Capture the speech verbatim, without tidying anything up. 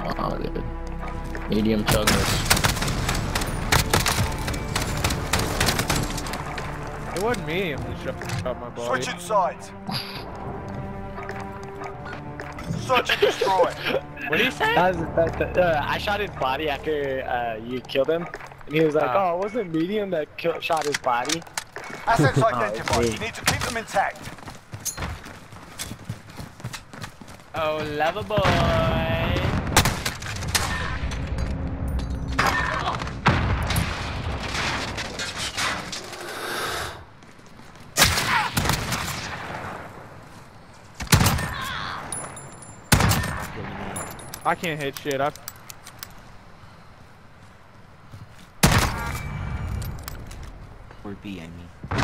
Oh, dude. Medium chuggers. It wasn't medium that shot my body. Switching sides. Search and destroy. What do you say? That was, that, uh, I shot his body after uh, you killed him, and he was like, Uh. "Oh, it wasn't medium that kill shot his body." Assets Oh, identified. it's You need to keep them intact. Oh, lover boy. I can't hit shit. I. Or B, I mean.